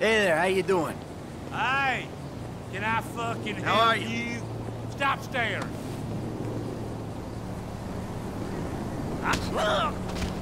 Hey there, how you doing? Hey, can I fucking How help are you? Stop staring.